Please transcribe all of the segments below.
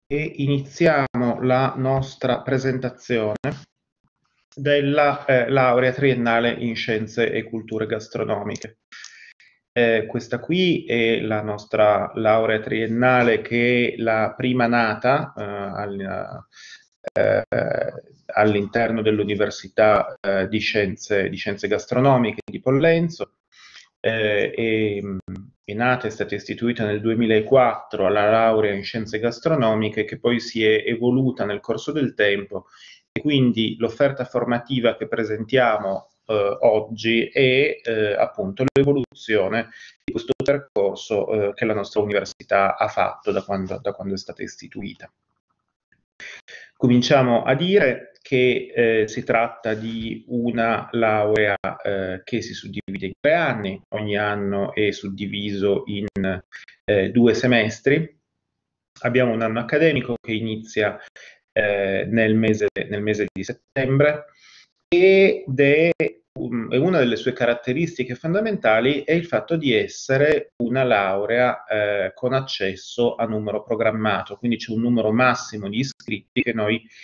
e iniziamo la nostra presentazione della laurea triennale in Scienze e Culture Gastronomiche. Questa qui è la nostra laurea triennale, che è la prima nata all'interno dell'Università di Scienze Gastronomiche di Pollenzo. È nata, è stata istituita nel 2004 alla laurea in Scienze Gastronomiche, che poi si è evoluta nel corso del tempo, e quindi l'offerta formativa che presentiamo oggi è appunto l'evoluzione di questo percorso che la nostra università ha fatto da quando è stata istituita. Cominciamo a dire che si tratta di una laurea che si suddivide in 3 anni, ogni anno è suddiviso in 2 semestri. Abbiamo un anno accademico che inizia nel mese di settembre, ed è una delle sue caratteristiche fondamentali è il fatto di essere una laurea con accesso a numero programmato, quindi c'è un numero massimo di iscritti che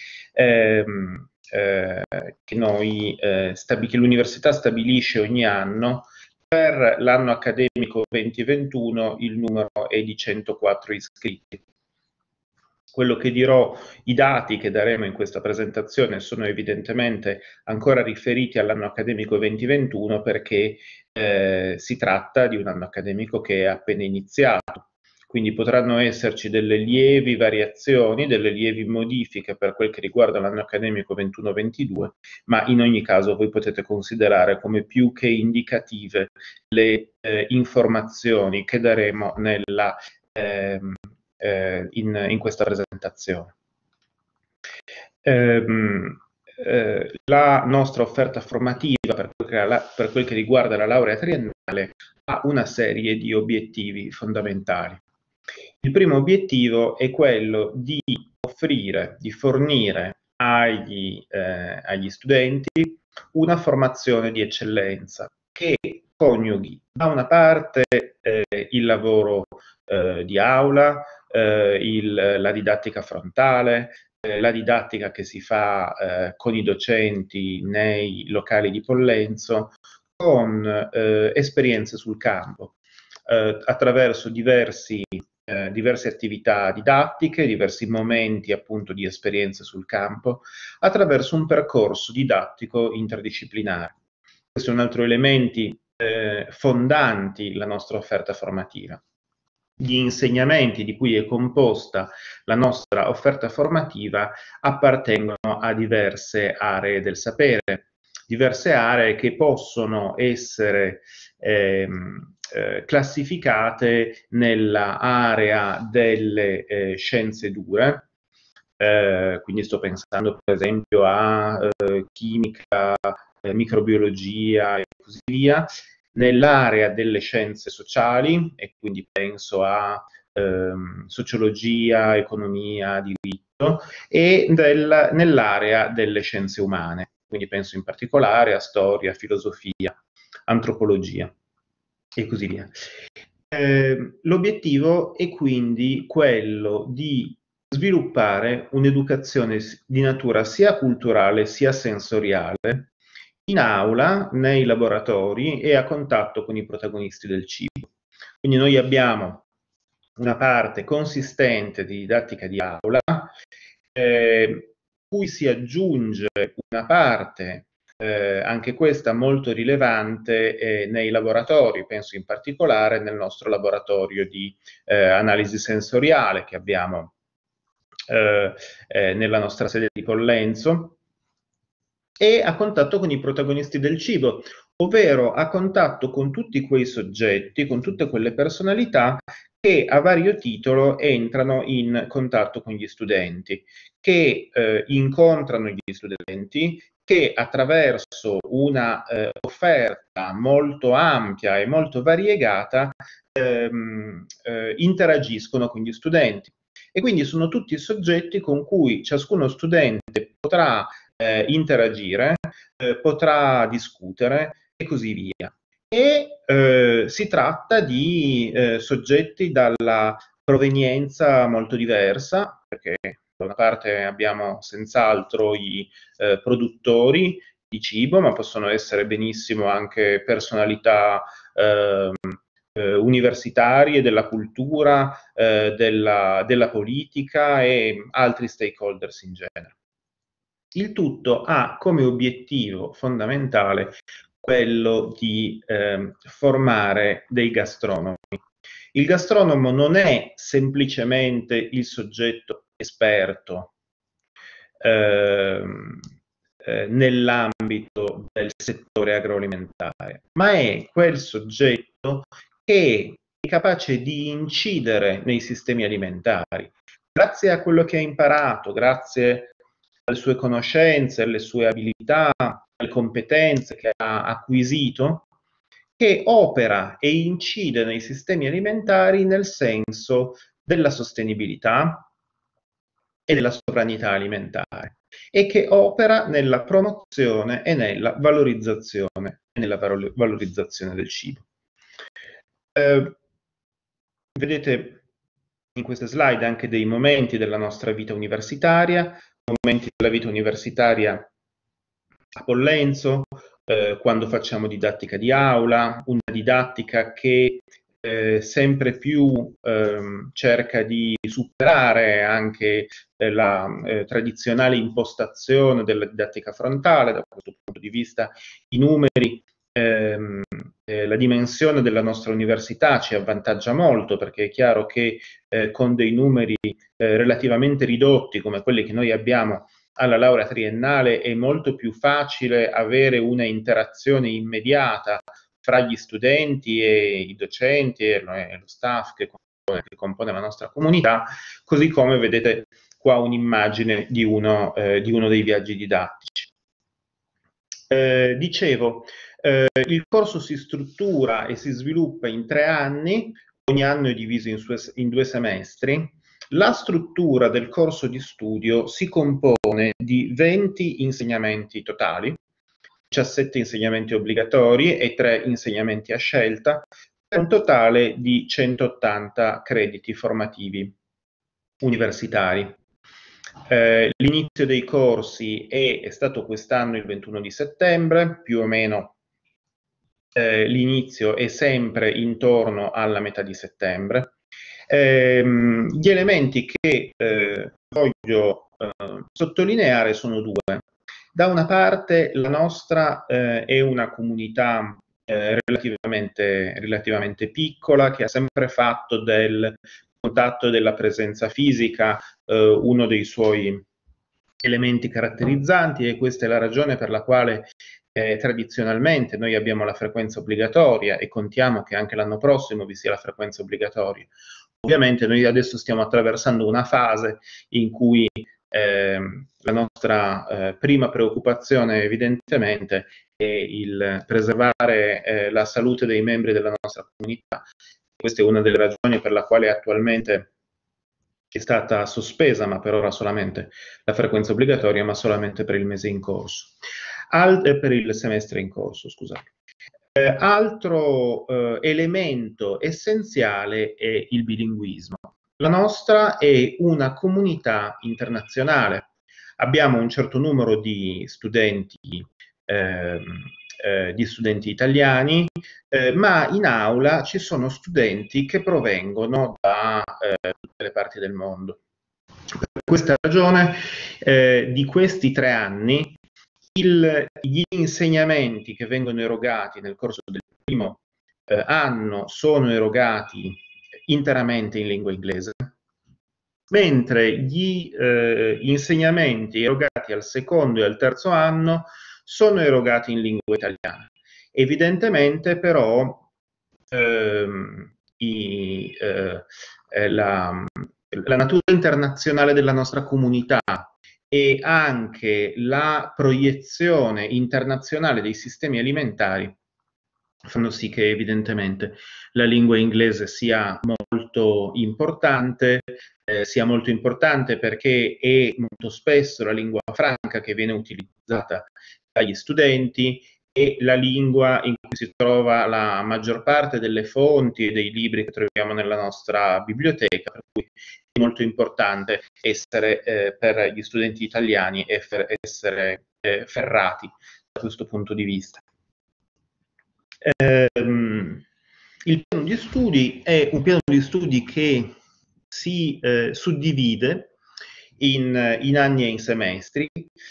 l'università stabilisce ogni anno. Per l'anno accademico 2021 il numero è di 104 iscritti. Quello che dirò, i dati che daremo in questa presentazione sono evidentemente ancora riferiti all'anno accademico 2021, perché si tratta di un anno accademico che è appena iniziato. Quindi potranno esserci delle lievi variazioni, delle lievi modifiche per quel che riguarda l'anno accademico 21-22, ma in ogni caso voi potete considerare come più che indicative le informazioni che daremo in questa presentazione. La nostra offerta formativa per quel che riguarda la laurea triennale ha una serie di obiettivi fondamentali. Il primo obiettivo è quello di fornire agli studenti una formazione di eccellenza che coniughi da una parte il lavoro di aula, la didattica frontale, la didattica che si fa con i docenti nei locali di Pollenzo, con esperienze sul campo, attraverso diverse attività didattiche, diversi momenti appunto di esperienze sul campo, attraverso un percorso didattico interdisciplinare. Questo è un altro elemento fondanti la nostra offerta formativa. Gli insegnamenti di cui è composta la nostra offerta formativa appartengono a diverse aree del sapere, diverse aree che possono essere classificate nella area delle scienze dure, quindi sto pensando per esempio a chimica, microbiologia e così via, nell'area delle scienze sociali, e quindi penso a sociologia, economia, diritto, e nell'area delle scienze umane, quindi penso in particolare a storia, filosofia, antropologia e così via. L'obiettivo è quindi quello di sviluppare un'educazione di natura sia culturale sia sensoriale in aula, nei laboratori e a contatto con i protagonisti del cibo. Quindi noi abbiamo una parte consistente di didattica di aula, cui si aggiunge una parte anche questa molto rilevante nei laboratori. Penso in particolare nel nostro laboratorio di analisi sensoriale che abbiamo nella nostra sede di Pollenzo, e a contatto con i protagonisti del cibo, ovvero a contatto con tutti quei soggetti, con tutte quelle personalità che a vario titolo entrano in contatto con gli studenti, che incontrano gli studenti, che attraverso una offerta molto ampia e molto variegata interagiscono con gli studenti. E quindi sono tutti soggetti con cui ciascuno studente potrà interagire, potrà discutere e così via. E si tratta di soggetti dalla provenienza molto diversa, perché da una parte abbiamo senz'altro i produttori di cibo, ma possono essere benissimo anche personalità universitarie, della cultura, della politica e altri stakeholders in genere. Il tutto ha come obiettivo fondamentale quello di formare dei gastronomi. Il gastronomo non è semplicemente il soggetto esperto nell'ambito del settore agroalimentare, ma è quel soggetto che è capace di incidere nei sistemi alimentari, grazie a quello che ha imparato, grazie alle sue conoscenze, alle sue abilità, alle competenze che ha acquisito, che opera e incide nei sistemi alimentari nel senso della sostenibilità e della sovranità alimentare e che opera nella promozione e nella valorizzazione del cibo. Vedete in queste slide anche dei momenti della nostra vita universitaria, momenti della vita universitaria a Pollenzo, quando facciamo didattica di aula, una didattica che sempre più cerca di superare anche la tradizionale impostazione della didattica frontale. Da questo punto di vista i numeri, la dimensione della nostra università ci avvantaggia molto, perché è chiaro che con dei numeri relativamente ridotti come quelli che noi abbiamo alla laurea triennale è molto più facile avere una interazione immediata fra gli studenti e i docenti e lo staff che compone la nostra comunità, così come vedete qua un'immagine di uno dei viaggi didattici. Dicevo, il corso si struttura e si sviluppa in 3 anni, ogni anno è diviso in 2 semestri. La struttura del corso di studio si compone di 20 insegnamenti totali, 17 insegnamenti obbligatori e 3 insegnamenti a scelta, per un totale di 180 crediti formativi universitari. L'inizio dei corsi è stato quest'anno il 21 di settembre, più o meno l'inizio è sempre intorno alla metà di settembre. Gli elementi che voglio sottolineare sono 2. Da una parte la nostra è una comunità relativamente piccola, che ha sempre fatto del contatto e della presenza fisica uno dei suoi elementi caratterizzanti, e questa è la ragione per la quale tradizionalmente noi abbiamo la frequenza obbligatoria e contiamo che anche l'anno prossimo vi sia la frequenza obbligatoria. Ovviamente noi adesso stiamo attraversando una fase in cui la nostra prima preoccupazione evidentemente è il preservare la salute dei membri della nostra comunità. Questa è una delle ragioni per la quale attualmente è stata sospesa, ma per ora solamente la frequenza obbligatoria, ma solamente per il mese in corso. Per il semestre in corso, scusate. Altro elemento essenziale è il bilinguismo. La nostra è una comunità internazionale. Abbiamo un certo numero di studenti italiani, ma in aula ci sono studenti che provengono da tutte le parti del mondo. Per questa ragione, di questi 3 anni, gli insegnamenti che vengono erogati nel corso del primo anno sono erogati interamente in lingua inglese, mentre gli insegnamenti erogati al secondo e al terzo anno sono erogati in lingua italiana. Evidentemente però la natura internazionale della nostra comunità e anche la proiezione internazionale dei sistemi alimentari fanno sì che evidentemente la lingua inglese sia molto importante perché è molto spesso la lingua franca che viene utilizzata dagli studenti è la lingua in cui si trova la maggior parte delle fonti e dei libri che troviamo nella nostra biblioteca, per cui è molto importante essere per gli studenti italiani essere ferrati da questo punto di vista. Il piano di studi è un piano di studi che si suddivide in anni e in semestri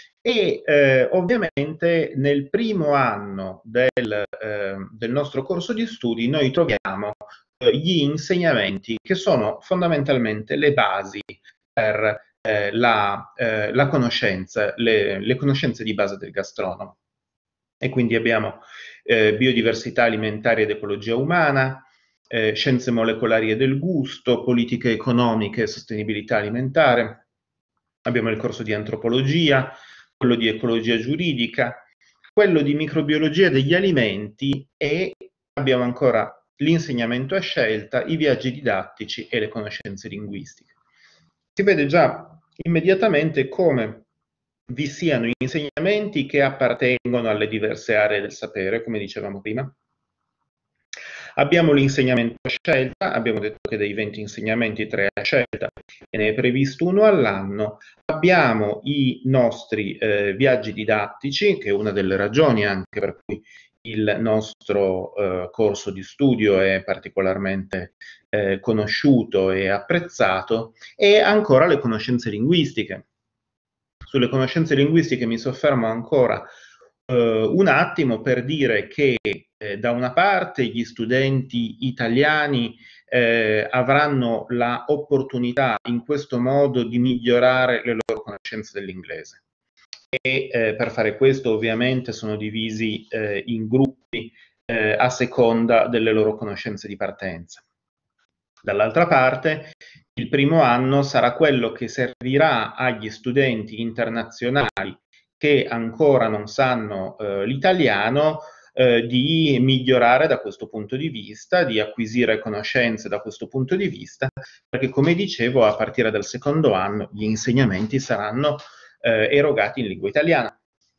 e ovviamente nel primo anno del nostro corso di studi noi troviamo gli insegnamenti che sono fondamentalmente le basi per la conoscenza, le conoscenze di base del gastronomo. E quindi abbiamo biodiversità alimentare ed ecologia umana, scienze molecolari e del gusto, politiche economiche e sostenibilità alimentare, abbiamo il corso di antropologia, quello di ecologia giuridica, quello di microbiologia degli alimenti e abbiamo ancora l'insegnamento a scelta, i viaggi didattici e le conoscenze linguistiche. Si vede già immediatamente come vi siano insegnamenti che appartengono alle diverse aree del sapere, come dicevamo prima. Abbiamo l'insegnamento a scelta, abbiamo detto che dei 20 insegnamenti 3 a scelta e ne è previsto uno all'anno. Abbiamo i nostri viaggi didattici, che è una delle ragioni anche per cui il nostro corso di studio è particolarmente conosciuto e apprezzato, e ancora le conoscenze linguistiche. Sulle conoscenze linguistiche mi soffermo ancora un attimo per dire che da una parte gli studenti italiani avranno l'opportunità in questo modo di migliorare le loro conoscenze dell'inglese e per fare questo ovviamente sono divisi in gruppi a seconda delle loro conoscenze di partenza. Dall'altra parte, il primo anno sarà quello che servirà agli studenti internazionali che ancora non sanno l'italiano di migliorare da questo punto di vista, di acquisire conoscenze da questo punto di vista, perché come dicevo a partire dal secondo anno gli insegnamenti saranno erogati in lingua italiana.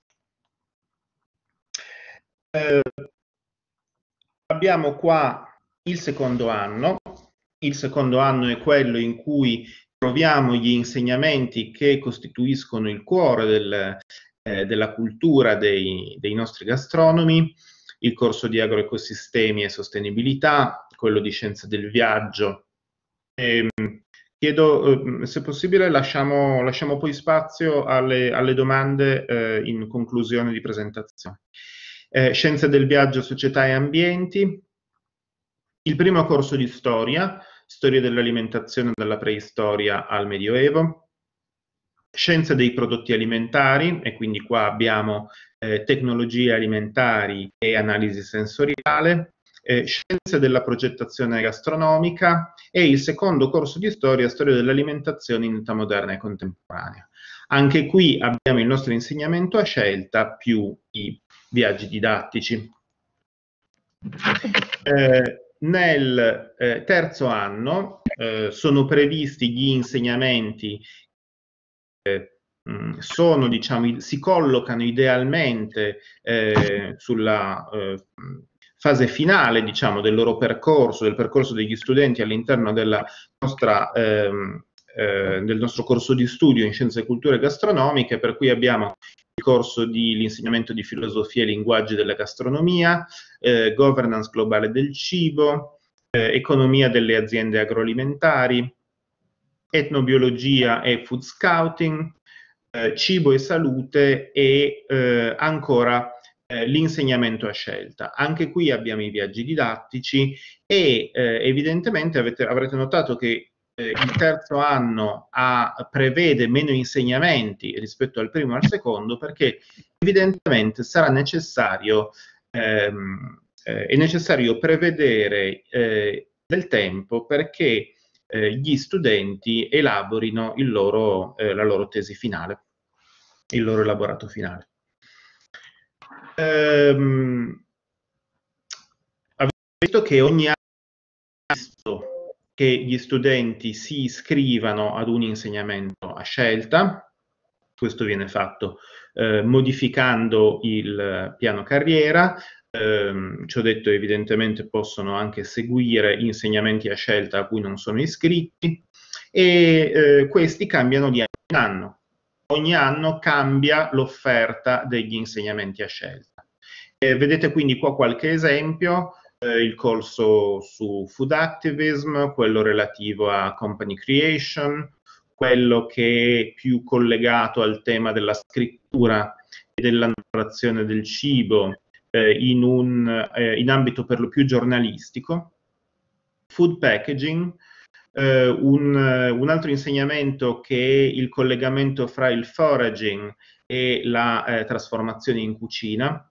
Abbiamo qua il secondo anno. Il secondo anno è quello in cui troviamo gli insegnamenti che costituiscono il cuore della cultura dei nostri gastronomi, il corso di agroecosistemi e sostenibilità, quello di scienze del viaggio. Chiedo, se possibile, lasciamo poi spazio alle domande in conclusione di presentazione. Scienze del viaggio, società e ambienti. Il primo corso di storia dell'alimentazione dalla preistoria al Medioevo. Scienze dei prodotti alimentari, e quindi qua abbiamo tecnologie alimentari e analisi sensoriale. Scienze della progettazione gastronomica e il secondo corso di storia dell'alimentazione in età moderna e contemporanea. Anche qui abbiamo il nostro insegnamento a scelta più i viaggi didattici. Nel terzo anno sono previsti gli insegnamenti sono, diciamo, si collocano idealmente sulla fase finale, diciamo, del loro percorso, del percorso degli studenti all'interno del nostro corso di studio in scienze, culture gastronomiche, per cui abbiamo il corso di l'insegnamento di filosofia e linguaggi della gastronomia, governance globale del cibo, economia delle aziende agroalimentari, etnobiologia e food scouting, cibo e salute e ancora l'insegnamento a scelta. Anche qui abbiamo i viaggi didattici e evidentemente avrete notato che il terzo anno prevede meno insegnamenti rispetto al primo e al secondo, perché evidentemente sarà necessario, è necessario prevedere del tempo perché gli studenti elaborino la loro tesi finale, il loro elaborato finale. Avete visto che ogni anno che gli studenti si iscrivano ad un insegnamento a scelta, Questo viene fatto modificando il piano carriera. Ci ho detto, evidentemente possono anche seguire insegnamenti a scelta a cui non sono iscritti, e questi cambiano di anno in anno. Ogni anno cambia l'offerta degli insegnamenti a scelta. Vedete quindi qua qualche esempio: il corso su food activism, quello relativo a company creation, quello che è più collegato al tema della scrittura e della narrazione del cibo in ambito per lo più giornalistico. Food packaging, un altro insegnamento che è il collegamento fra il foraging e la trasformazione in cucina.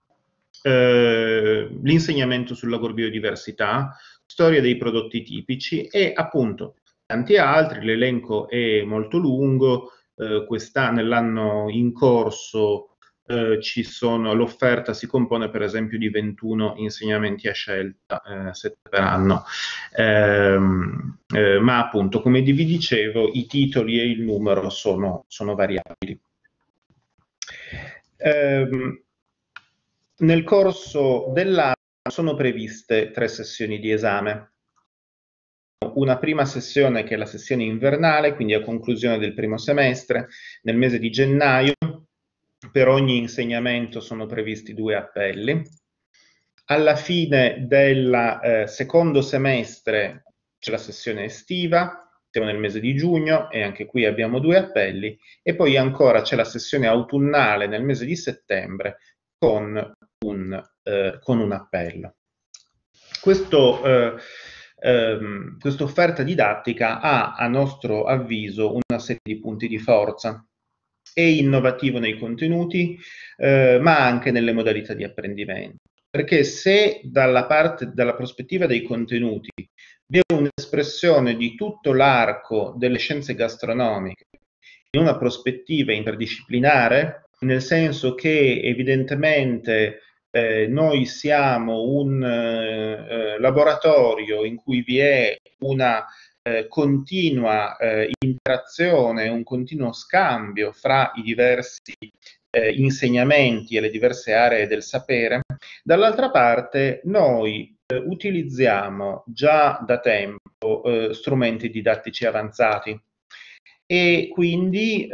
L'insegnamento sull'agrobiodiversità, storia dei prodotti tipici e appunto tanti altri. L'elenco è molto lungo. Nell'anno in corso l'offerta si compone per esempio di 21 insegnamenti a scelta, 7 per anno, ma appunto, come vi dicevo, i titoli e il numero sono variabili. Nel corso dell'anno sono previste 3 sessioni di esame. Una prima sessione che è la sessione invernale, quindi a conclusione del primo semestre, nel mese di gennaio. Per ogni insegnamento sono previsti 2 appelli. Alla fine del secondo semestre c'è la sessione estiva, siamo nel mese di giugno e anche qui abbiamo 2 appelli, e poi ancora c'è la sessione autunnale nel mese di settembre con un appello. Questa offerta didattica ha, a nostro avviso, una serie di punti di forza. È innovativo nei contenuti, ma anche nelle modalità di apprendimento. Perché se dalla prospettiva dei contenuti vi è un'espressione di tutto l'arco delle scienze gastronomiche in una prospettiva interdisciplinare, nel senso che evidentemente noi siamo un laboratorio in cui vi è una continua interazione, un continuo scambio fra i diversi insegnamenti e le diverse aree del sapere. Dall'altra parte noi utilizziamo già da tempo strumenti didattici avanzati, e quindi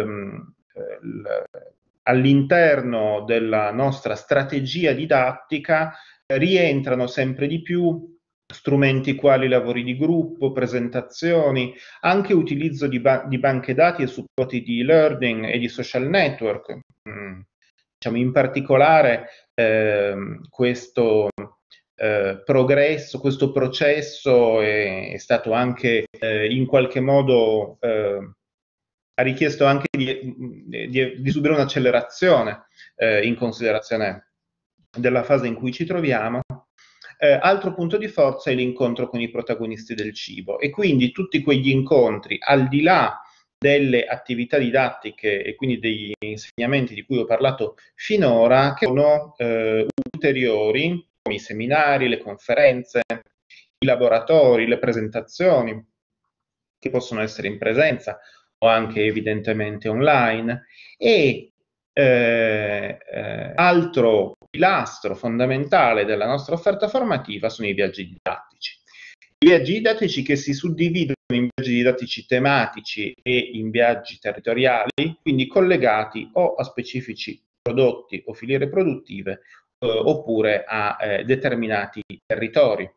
all'interno della nostra strategia didattica rientrano sempre di più strumenti quali lavori di gruppo, presentazioni, anche utilizzo di banche dati e supporti di e-learning e di social network. Diciamo, in particolare questo progresso, questo processo è stato anche in qualche modo ha richiesto anche di subire un'accelerazione in considerazione della fase in cui ci troviamo. Altro punto di forza è l'incontro con i protagonisti del cibo, e quindi tutti quegli incontri, al di là delle attività didattiche e quindi degli insegnamenti di cui ho parlato finora, che sono ulteriori, come i seminari, le conferenze, i laboratori, le presentazioni, che possono essere in presenza o anche evidentemente online. E altro pilastro fondamentale della nostra offerta formativa sono i viaggi didattici. I viaggi didattici che si suddividono in viaggi didattici tematici e in viaggi territoriali, quindi collegati o a specifici prodotti o filiere produttive oppure a determinati territori.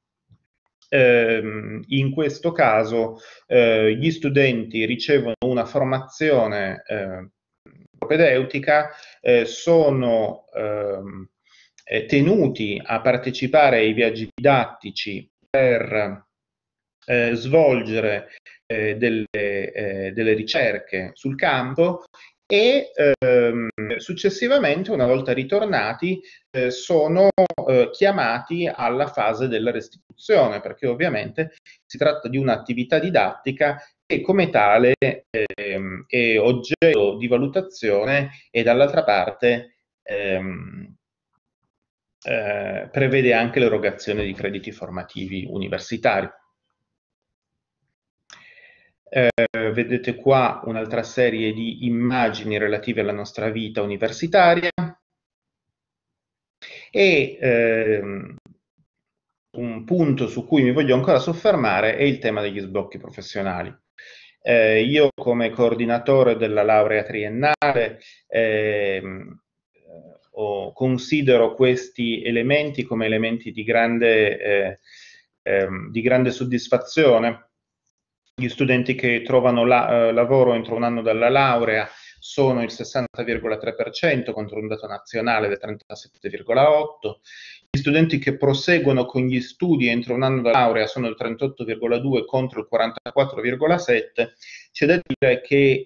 In questo caso gli studenti ricevono una formazione propedeutica, sono tenuti a partecipare ai viaggi didattici per svolgere delle ricerche sul campo, e successivamente, una volta ritornati, sono chiamati alla fase della restituzione, perché ovviamente si tratta di un'attività didattica che come tale è oggetto di valutazione, e dall'altra parte prevede anche l'erogazione di crediti formativi universitari. Vedete qua un'altra serie di immagini relative alla nostra vita universitaria e un punto su cui mi voglio ancora soffermare è il tema degli sblocchi professionali. Io come coordinatore della laurea triennale considero questi elementi come elementi di grande soddisfazione. Gli studenti che trovano lavoro entro un anno dalla laurea sono il 60,3% contro un dato nazionale del 37,8%. Gli studenti che proseguono con gli studi entro un anno dalla laurea sono il 38,2% contro il 44,7%. C'è da dire che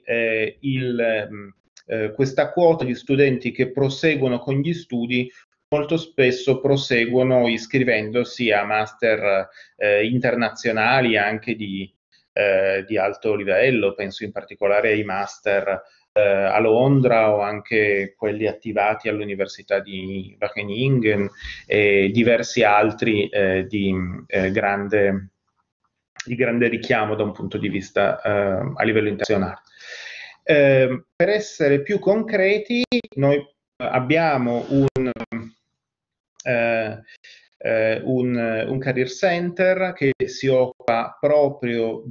questa quota di studenti che proseguono con gli studi molto spesso proseguono iscrivendosi a master internazionali anche di alto livello, penso in particolare ai master a Londra o anche quelli attivati all'Università di Wageningen e diversi altri di grande richiamo da un punto di vista a livello internazionale. Per essere più concreti, noi abbiamo un career center che si occupa proprio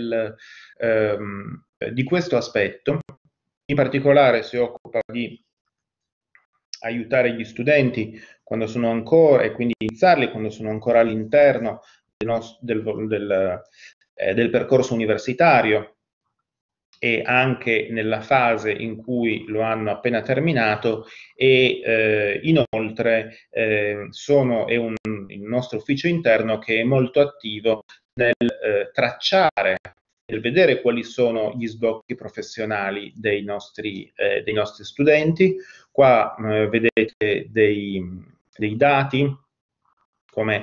di questo aspetto. In particolare si occupa di aiutare gli studenti quando sono ancora, e quindi iniziarli quando sono ancora all'interno del percorso universitario e anche nella fase in cui lo hanno appena terminato e inoltre il nostro ufficio interno che è molto attivo nel tracciare, nel vedere quali sono gli sblocchi professionali dei nostri studenti. Qua vedete dei dati, come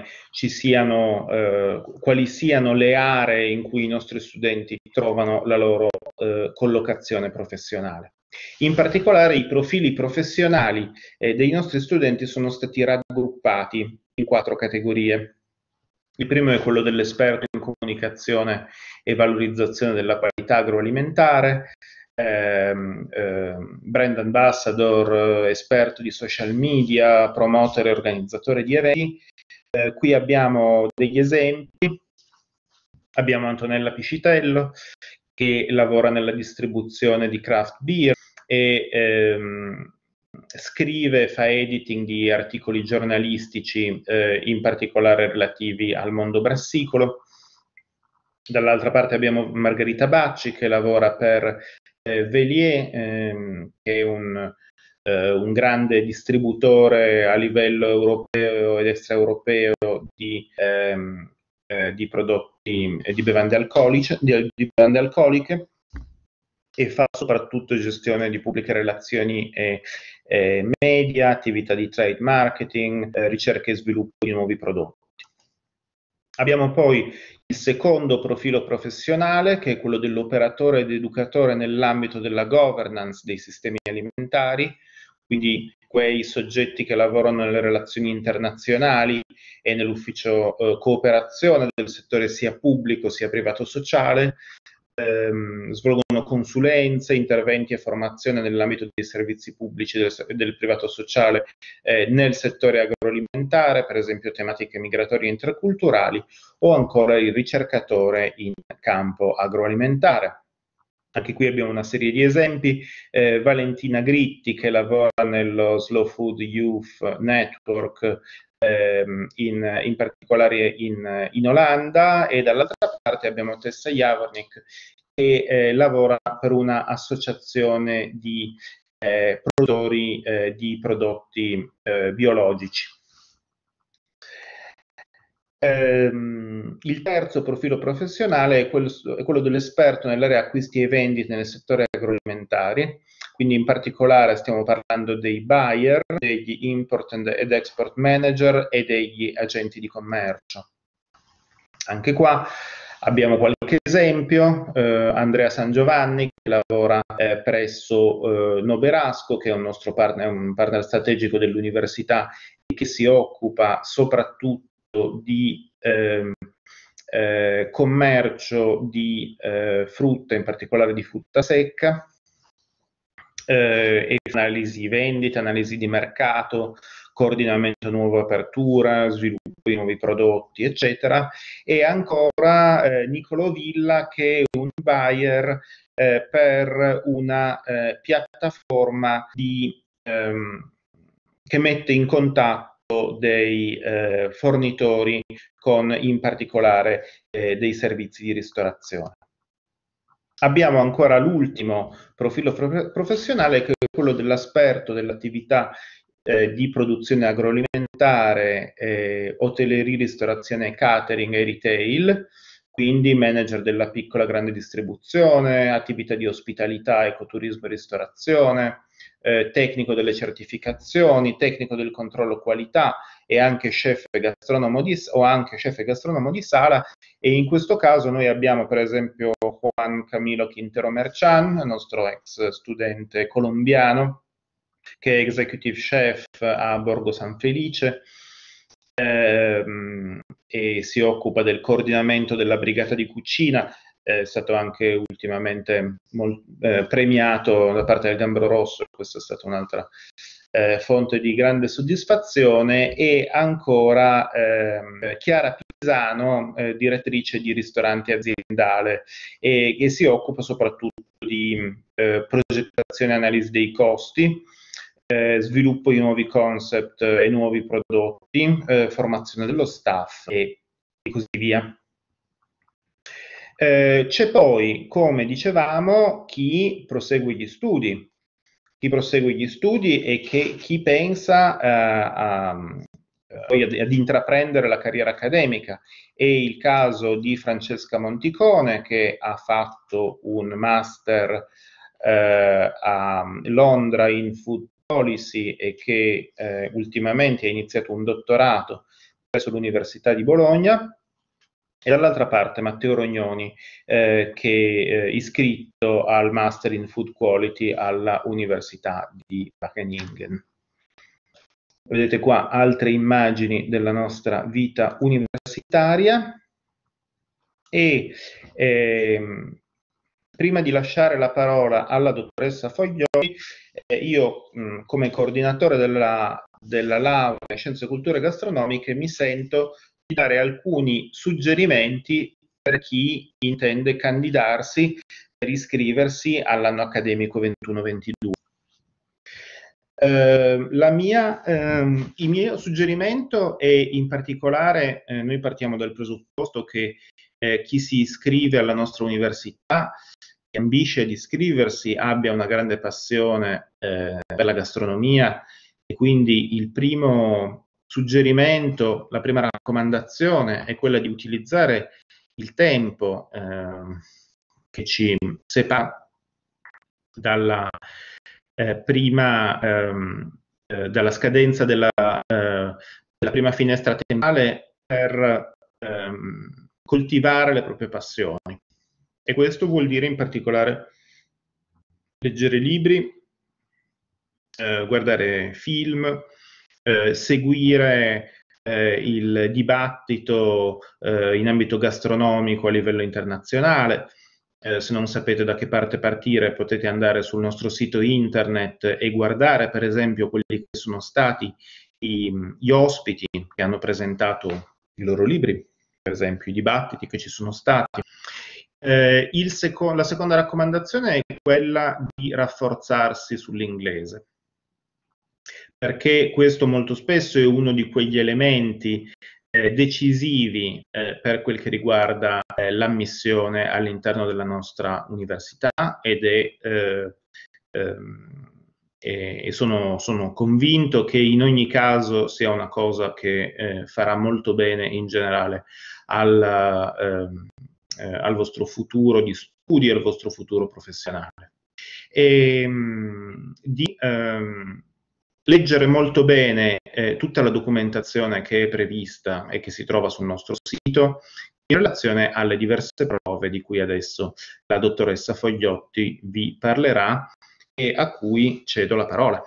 quali siano le aree in cui i nostri studenti trovano la loro collocazione professionale. In particolare i profili professionali dei nostri studenti sono stati raggruppati in 4 categorie. Il primo è quello dell'esperto in comunicazione e valorizzazione della qualità agroalimentare, brand ambassador, esperto di social media, promoter e organizzatore di eventi. Qui abbiamo degli esempi. Abbiamo Antonella Piscitello che lavora nella distribuzione di craft beer e scrive, fa editing di articoli giornalistici, in particolare relativi al mondo brassicolo. Dall'altra parte abbiamo Margherita Bacci che lavora per Velier, che è un grande distributore a livello europeo ed extraeuropeo di prodotti di bevande alcoliche, e fa soprattutto gestione di pubbliche relazioni e media, attività di trade marketing, ricerca e sviluppo di nuovi prodotti. Abbiamo poi il secondo profilo professionale, che è quello dell'operatore ed educatore nell'ambito della governance dei sistemi alimentari, quindi quei soggetti che lavorano nelle relazioni internazionali e nell'ufficio cooperazione del settore sia pubblico sia privato sociale, svolgono consulenze, interventi e formazione nell'ambito dei servizi pubblici del privato sociale nel settore agroalimentare, per esempio tematiche migratorie e interculturali, o ancora il ricercatore in campo agroalimentare. Anche qui abbiamo una serie di esempi. Valentina Gritti che lavora nello Slow Food Youth Network, in particolare in Olanda, e dall'altra parte abbiamo Tessa Javornik che lavora per una associazione di produttori di prodotti biologici. Il terzo profilo professionale è quello dell'esperto nell'area acquisti e vendite nel settore agroalimentare, quindi in particolare stiamo parlando dei buyer, degli import ed export manager e degli agenti di commercio. Anche qua abbiamo qualche esempio. Andrea San Giovanni che lavora presso Noberasco, che è un nostro partner, un partner strategico dell'università e che si occupa soprattutto di commercio di frutta, in particolare di frutta secca, e analisi vendita, analisi di mercato, coordinamento nuova apertura, sviluppo di nuovi prodotti, eccetera, e ancora Niccolò Villa, che è un buyer per una piattaforma che mette in contatto dei fornitori con in particolare dei servizi di ristorazione. Abbiamo ancora l'ultimo profilo professionale, che è quello dell'esperto dell'attività di produzione agroalimentare, hotellerie, ristorazione, catering e retail, quindi manager della piccola e grande distribuzione, attività di ospitalità, ecoturismo e ristorazione, tecnico delle certificazioni, tecnico del controllo qualità e anche chef e gastronomo di sala. E in questo caso noi abbiamo per esempio Juan Camilo Quintero Merchan, nostro ex studente colombiano, che è executive chef a Borgo San Felice, e si occupa del coordinamento della brigata di cucina. È stato anche ultimamente premiato da parte del Gambero Rosso, questa è stata un'altra fonte di grande soddisfazione. E ancora Chiara Pisano, direttrice di ristorante aziendale, e che si occupa soprattutto di progettazione e analisi dei costi, sviluppo di nuovi concept e nuovi prodotti, formazione dello staff e così via. C'è poi, come dicevamo, chi prosegue gli studi e chi pensa ad intraprendere la carriera accademica. È il caso di Francesca Monticone, che ha fatto un master a Londra in Food Policy e che ultimamente ha iniziato un dottorato presso l'Università di Bologna. E dall'altra parte Matteo Rognoni, che è iscritto al Master in Food Quality alla Università di Wageningen. Vedete qua altre immagini della nostra vita universitaria. E prima di lasciare la parola alla dottoressa Foglioli, io come coordinatore della laurea in Scienze, Culture Gastronomiche mi sento di dare alcuni suggerimenti per chi intende candidarsi per iscriversi all'anno accademico 21-22. Il mio suggerimento è in particolare, noi partiamo dal presupposto che chi si iscrive alla nostra università e ambisce ad iscriversi abbia una grande passione per la gastronomia, e quindi il primo suggerimento, la prima raccomandazione è quella di utilizzare il tempo che ci separa dalla dalla scadenza della prima finestra temporale per coltivare le proprie passioni. E questo vuol dire in particolare leggere libri, guardare film, seguire il dibattito in ambito gastronomico a livello internazionale. Se non sapete da che parte partire, potete andare sul nostro sito internet e guardare per esempio quelli che sono stati gli ospiti che hanno presentato i loro libri, per esempio i dibattiti che ci sono stati. La seconda raccomandazione è quella di rafforzarsi sull'inglese, perché questo molto spesso è uno di quegli elementi decisivi per quel che riguarda l'ammissione all'interno della nostra università, e sono convinto che in ogni caso sia una cosa che farà molto bene in generale al vostro futuro di studi e al vostro futuro professionale. E di leggere molto bene tutta la documentazione che è prevista e che si trova sul nostro sito in relazione alle diverse prove di cui adesso la dottoressa Fogliotti vi parlerà e a cui cedo la parola.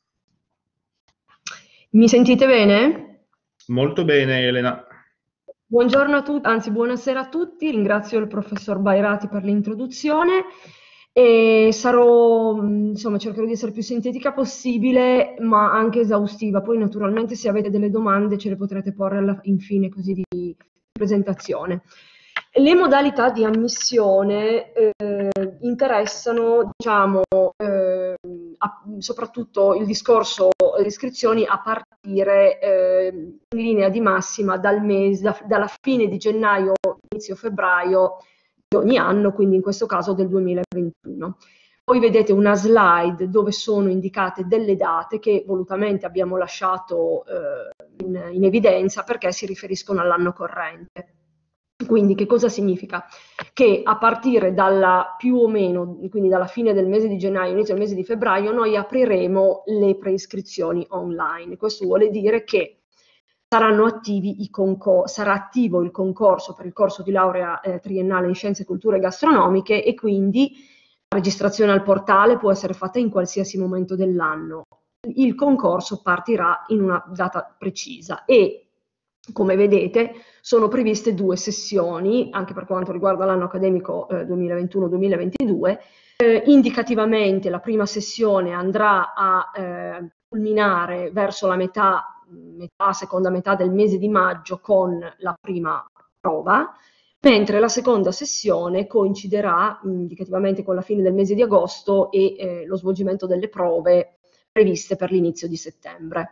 Mi sentite bene? Molto bene, Elena. Buongiorno a tutti, anzi buonasera a tutti, ringrazio il professor Bairati per l'introduzione e insomma, cercherò di essere più sintetica possibile, ma anche esaustiva. Poi naturalmente se avete delle domande ce le potrete porre infine così di presentazione. Le modalità di ammissione interessano, diciamo, soprattutto il discorso delle iscrizioni a partire in linea di massima dalla fine di gennaio, inizio febbraio di ogni anno, quindi in questo caso del 2021. Poi vedete una slide dove sono indicate delle date che volutamente abbiamo lasciato in evidenza perché si riferiscono all'anno corrente. Quindi che cosa significa? Che a partire dalla più o meno, quindi dalla fine del mese di gennaio, inizio del mese di febbraio, noi apriremo le preiscrizioni online. Questo vuole dire che saranno attivi sarà attivo il concorso per il corso di laurea triennale in scienze, culture gastronomiche e quindi la registrazione al portale può essere fatta in qualsiasi momento dell'anno. Il concorso partirà in una data precisa e, come vedete, sono previste 2 sessioni, anche per quanto riguarda l'anno accademico 2021-2022. Indicativamente la prima sessione andrà a culminare verso la seconda metà del mese di maggio con la prima prova, mentre la seconda sessione coinciderà indicativamente con la fine del mese di agosto e lo svolgimento delle prove previste per l'inizio di settembre.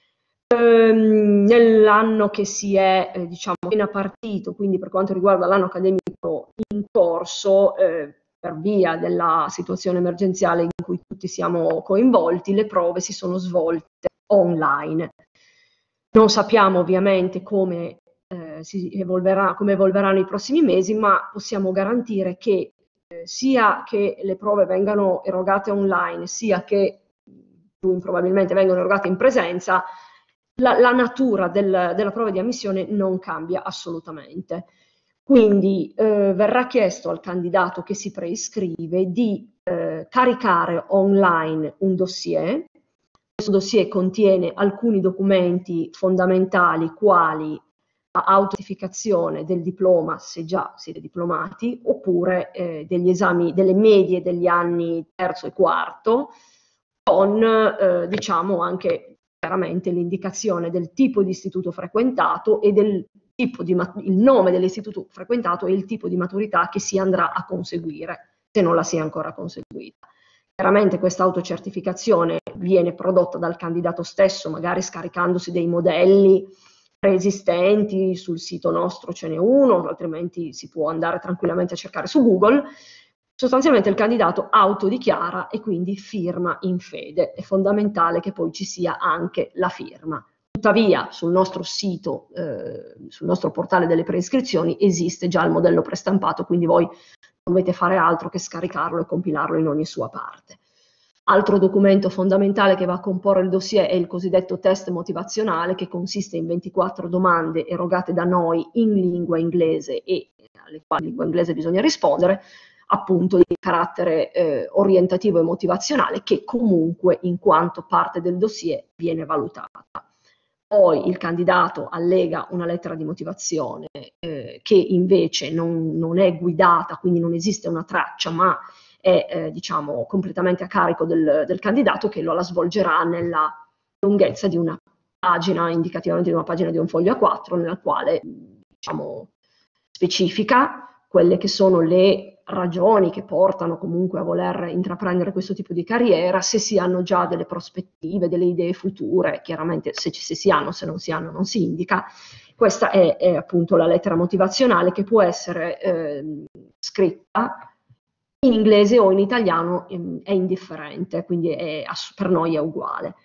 Nell'anno che si è diciamo appena partito, quindi per quanto riguarda l'anno accademico in corso, per via della situazione emergenziale in cui tutti siamo coinvolti, le prove si sono svolte online. Non sappiamo ovviamente come evolveranno i prossimi mesi, ma possiamo garantire che sia che le prove vengano erogate online, sia che più probabilmente vengano erogate in presenza, la natura della prova di ammissione non cambia assolutamente. Quindi verrà chiesto al candidato che si preiscrive di caricare online un dossier. Questo dossier contiene alcuni documenti fondamentali quali l'autentificazione del diploma, se già siete diplomati, oppure degli esami, delle medie degli anni terzo e quarto, con diciamo anche chiaramente l'indicazione del tipo di istituto frequentato e del tipo il nome dell'istituto frequentato e il tipo di maturità che si andrà a conseguire, se non la si è ancora conseguita. Chiaramente questa autocertificazione viene prodotta dal candidato stesso, magari scaricandosi dei modelli preesistenti, sul sito nostro ce n'è uno, altrimenti si può andare tranquillamente a cercare su Google. Sostanzialmente il candidato autodichiara e quindi firma in fede. È fondamentale che poi ci sia anche la firma. Tuttavia sul nostro sito, sul nostro portale delle preiscrizioni esiste già il modello prestampato, quindi voi non dovete fare altro che scaricarlo e compilarlo in ogni sua parte. Altro documento fondamentale che va a comporre il dossier è il cosiddetto test motivazionale, che consiste in 24 domande erogate da noi in lingua inglese e alle quali in lingua inglese bisogna rispondere, appunto di carattere orientativo e motivazionale, che comunque in quanto parte del dossier viene valutata. Poi il candidato allega una lettera di motivazione che invece non è guidata, quindi non esiste una traccia, ma è diciamo completamente a carico del candidato, che la svolgerà nella lunghezza di una pagina, indicativamente di una pagina di un foglio A4, nella quale diciamo specifica quelle che sono le ragioni che portano comunque a voler intraprendere questo tipo di carriera, se si hanno già delle prospettive, delle idee future, chiaramente se si hanno, se non si hanno non si indica. Questa è appunto la lettera motivazionale, che può essere scritta in inglese o in italiano, è indifferente, quindi per noi è uguale.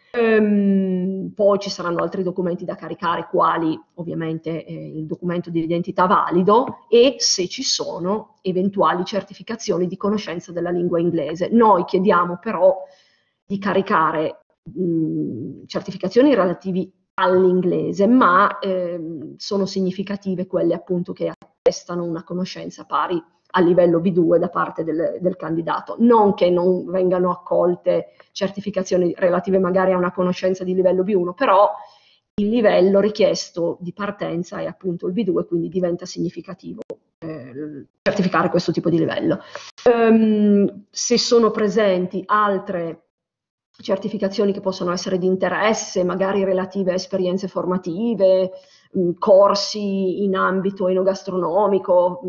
Poi ci saranno altri documenti da caricare, quali ovviamente il documento di identità valido e, se ci sono, eventuali certificazioni di conoscenza della lingua inglese. Noi chiediamo però di caricare certificazioni relative all'inglese, ma sono significative quelle appunto che attestano una conoscenza pari a livello B2 da parte del candidato. Non che non vengano accolte certificazioni relative magari a una conoscenza di livello B1, però il livello richiesto di partenza è appunto il B2, quindi diventa significativo certificare questo tipo di livello. Se sono presenti altre certificazioni che possono essere di interesse, magari relative a esperienze formative, corsi in ambito enogastronomico,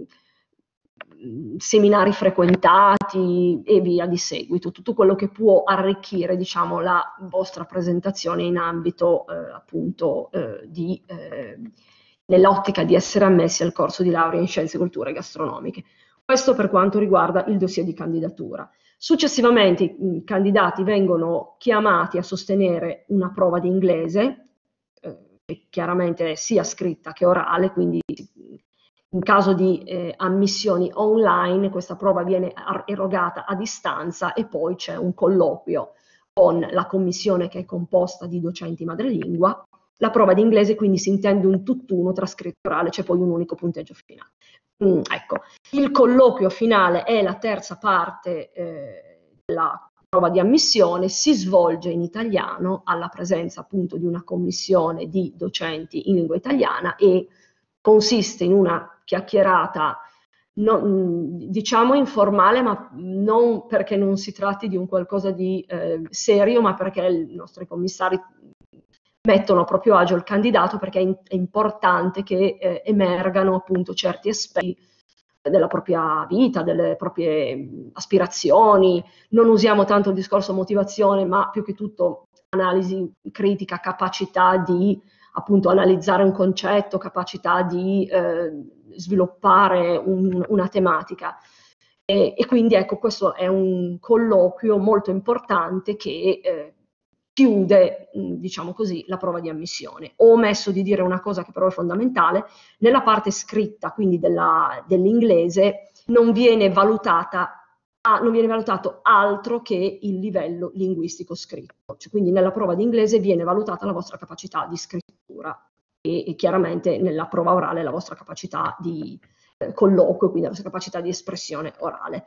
seminari frequentati e via di seguito, tutto quello che può arricchire, diciamo, la vostra presentazione in ambito appunto nell'ottica di essere ammessi al corso di laurea in scienze, culture e gastronomiche. Questo per quanto riguarda il dossier di candidatura. Successivamente i candidati vengono chiamati a sostenere una prova di inglese, che chiaramente è sia scritta che orale, quindi in caso di ammissioni online questa prova viene erogata a distanza e poi c'è un colloquio con la commissione che è composta di docenti madrelingua. La prova di inglese quindi si intende un tutt'uno tra scritto e orale, c'è poi un unico punteggio finale. Ecco, il colloquio finale è la terza parte della prova di ammissione, si svolge in italiano alla presenza appunto di una commissione di docenti in lingua italiana e consiste in una chiacchierata diciamo informale, ma non perché non si tratti di un qualcosa di serio, ma perché i nostri commissari mettono a proprio agio il candidato, perché è importante che emergano appunto certi aspetti della propria vita, delle proprie aspirazioni. Non usiamo tanto il discorso motivazione, ma più che tutto analisi critica, capacità di appunto analizzare un concetto, capacità di sviluppare una tematica. E quindi ecco, questo è un colloquio molto importante che chiude, diciamo così, la prova di ammissione. Ho omesso di dire una cosa che però è fondamentale: nella parte scritta, quindi dell'inglese, non viene valutato altro che il livello linguistico scritto. Cioè, quindi nella prova di inglese viene valutata la vostra capacità di scrittura e chiaramente nella prova orale la vostra capacità di colloquio, quindi la vostra capacità di espressione orale.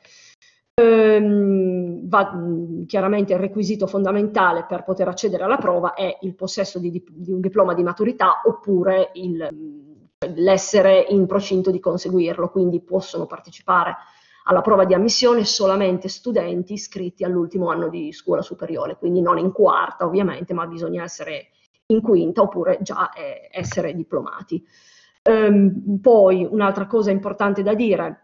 Chiaramente il requisito fondamentale per poter accedere alla prova è il possesso di un diploma di maturità oppure l'essere in procinto di conseguirlo, quindi possono partecipare alla prova di ammissione solamente studenti iscritti all'ultimo anno di scuola superiore, quindi non in quarta ovviamente, ma bisogna essere in quinta oppure già essere diplomati. Poi un'altra cosa importante da dire: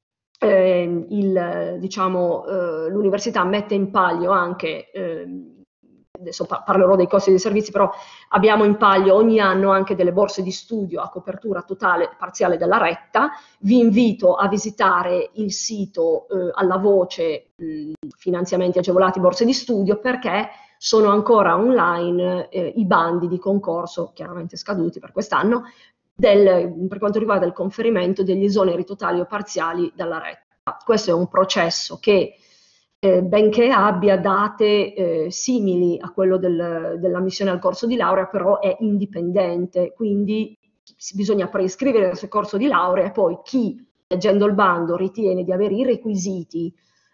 l'università mette in palio anche, adesso parlerò dei costi dei servizi, però abbiamo in palio ogni anno anche delle borse di studio a copertura totale e parziale della retta. Vi invito a visitare il sito alla voce finanziamenti agevolati borse di studio, perché sono ancora online i bandi di concorso, chiaramente scaduti per quest'anno, per quanto riguarda il conferimento degli esoneri totali o parziali dalla retta. Questo è un processo che, benché abbia date simili a quello dell'ammissione al corso di laurea, però è indipendente, quindi bisogna preiscrivere al corso di laurea e poi chi, leggendo il bando, ritiene di avere i requisiti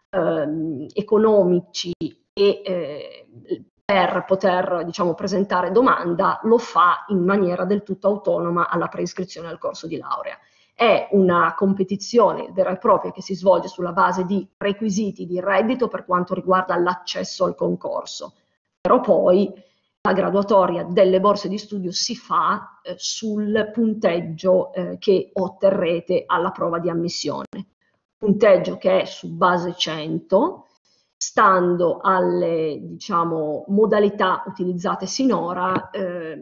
economici e per poter, diciamo, presentare domanda, lo fa in maniera del tutto autonoma alla preiscrizione al corso di laurea. È una competizione vera e propria che si svolge sulla base di requisiti di reddito per quanto riguarda l'accesso al concorso, però poi la graduatoria delle borse di studio si fa sul punteggio che otterrete alla prova di ammissione. Punteggio che è su base 100, stando alle, diciamo, modalità utilizzate sinora.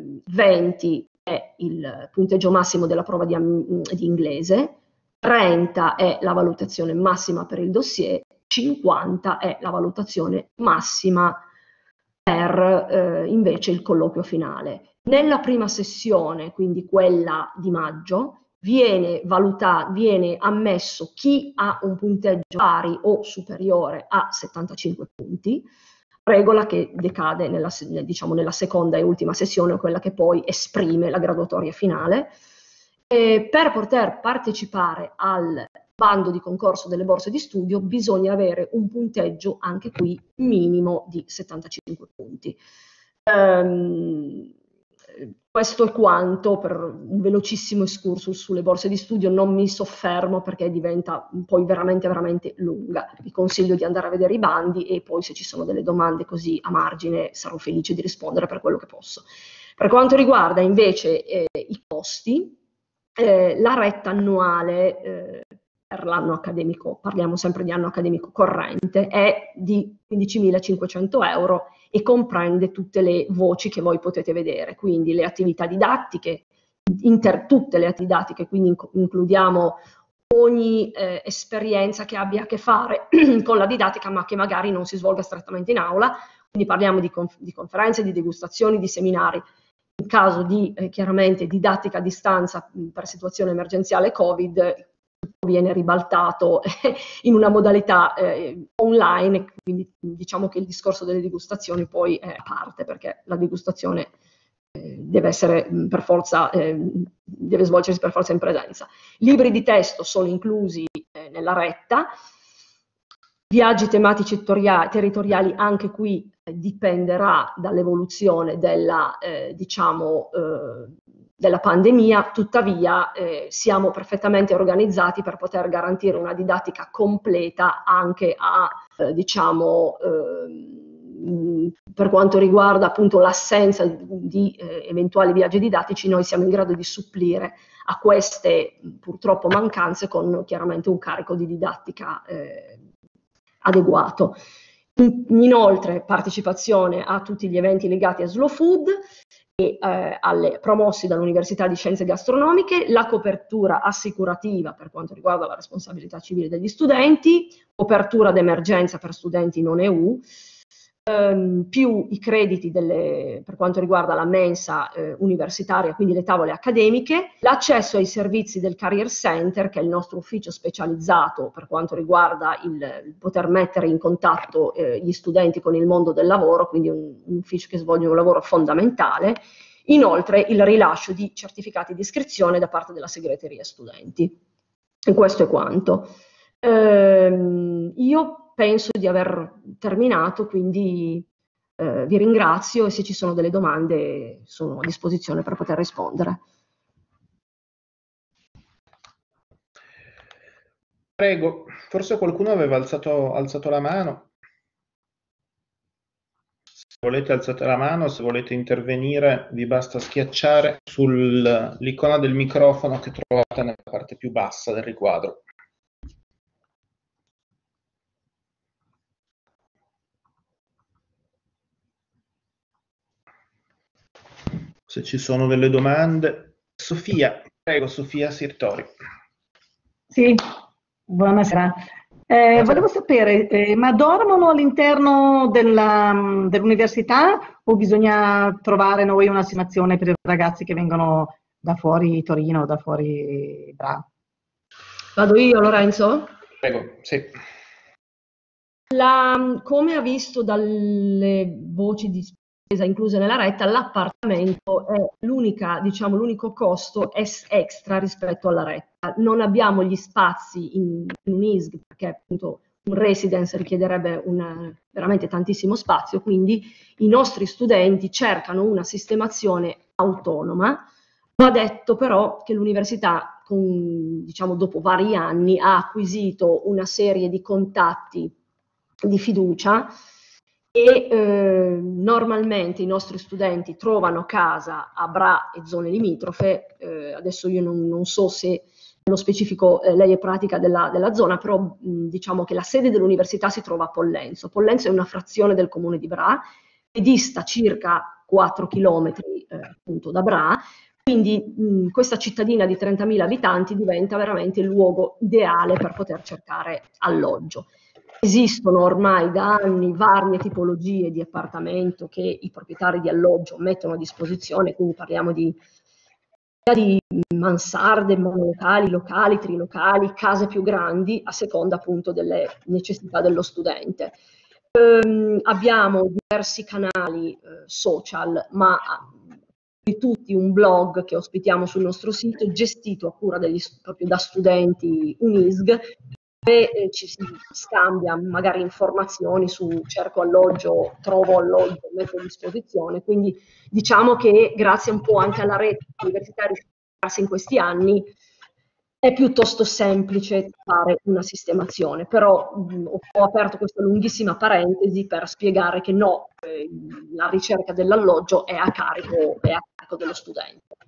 20 è il punteggio massimo della prova di inglese, 30 è la valutazione massima per il dossier, 50 è la valutazione massima per invece il colloquio finale. Nella prima sessione, quindi quella di maggio, viene ammesso chi ha un punteggio pari o superiore a 75 punti, regola che decade nella seconda e ultima sessione, quella che poi esprime la graduatoria finale. Per poter partecipare al bando di concorso delle borse di studio bisogna avere un punteggio anche qui minimo di 75 punti. Questo è quanto per un velocissimo excursus sulle borse di studio, non mi soffermo perché diventa poi veramente, veramente lunga. Vi consiglio di andare a vedere i bandi e poi se ci sono delle domande così a margine sarò felice di rispondere per quello che posso. Per quanto riguarda invece i costi, la retta annuale per l'anno accademico, parliamo sempre di anno accademico corrente, è di 15.500 euro e comprende tutte le voci che voi potete vedere, quindi le attività didattiche, tutte le attività didattiche, quindi includiamo ogni esperienza che abbia a che fare con la didattica ma che magari non si svolga strettamente in aula, quindi parliamo di conferenze, di degustazioni, di seminari. In caso di chiaramente didattica a distanza per situazione emergenziale Covid, viene ribaltato in una modalità online, quindi diciamo che il discorso delle degustazioni poi è a parte, perché la degustazione deve essere per forza, deve svolgersi per forza in presenza. Libri di testo sono inclusi nella retta. Viaggi tematici territoriali, anche qui dipenderà dall'evoluzione della, della pandemia, tuttavia siamo perfettamente organizzati per poter garantire una didattica completa anche a, per quanto riguarda appunto l'assenza di eventuali viaggi didattici. Noi siamo in grado di supplire a queste purtroppo mancanze con chiaramente un carico di didattica adeguato. Inoltre partecipazione a tutti gli eventi legati a Slow Food e promossi dall'Università di Scienze Gastronomiche, la copertura assicurativa per quanto riguarda la responsabilità civile degli studenti, copertura d'emergenza per studenti non EU, più i crediti per quanto riguarda la mensa universitaria, quindi le tavole accademiche, l'accesso ai servizi del Career Center, che è il nostro ufficio specializzato per quanto riguarda il poter mettere in contatto gli studenti con il mondo del lavoro, quindi un ufficio che svolge un lavoro fondamentale. Inoltre il rilascio di certificati di iscrizione da parte della segreteria studenti. E questo è quanto. Io penso di aver terminato, quindi vi ringrazio e se ci sono delle domande sono a disposizione per poter rispondere. Prego, forse qualcuno aveva alzato la mano. Se volete alzate la mano, se volete intervenire vi basta schiacciare sull'icona del microfono che trovate nella parte più bassa del riquadro. Se ci sono delle domande. Sofia, prego, Sofia Sirtori. Sì, buonasera. Volevo sapere, ma dormono all'interno dell'università o bisogna trovare noi una sistemazione per i ragazzi che vengono da fuori Torino, da fuori Bra? Vado io, Lorenzo? Prego, sì. Come ha visto dalle voci di spesa incluse nella retta, l'appartamento è l'unico costo extra rispetto alla retta. Non abbiamo gli spazi in un ISG perché appunto un residence richiederebbe veramente tantissimo spazio, quindi i nostri studenti cercano una sistemazione autonoma. Va detto però che l'università, dopo vari anni, ha acquisito una serie di contatti di fiducia e normalmente i nostri studenti trovano casa a Bra e zone limitrofe. Adesso io non so se nello specifico lei è pratica della zona, però diciamo che la sede dell'università si trova a Pollenzo. Pollenzo è una frazione del comune di Bra e dista circa 4 chilometri appunto da Bra. Quindi questa cittadina di 30.000 abitanti diventa veramente il luogo ideale per poter cercare alloggio. Esistono ormai da anni varie tipologie di appartamento che i proprietari di alloggio mettono a disposizione, quindi parliamo di mansarde, monolocali, locali, trilocali, case più grandi a seconda appunto delle necessità dello studente. Abbiamo diversi canali social, ma di tutti un blog che ospitiamo sul nostro sito, gestito a cura proprio da studenti UNISG, ci si scambia magari informazioni su cerco alloggio, trovo alloggio, metto a disposizione, quindi diciamo che grazie un po' anche alla rete universitaria in questi anni è piuttosto semplice fare una sistemazione, però ho aperto questa lunghissima parentesi per spiegare che no, la ricerca dell'alloggio è a carico dello studente.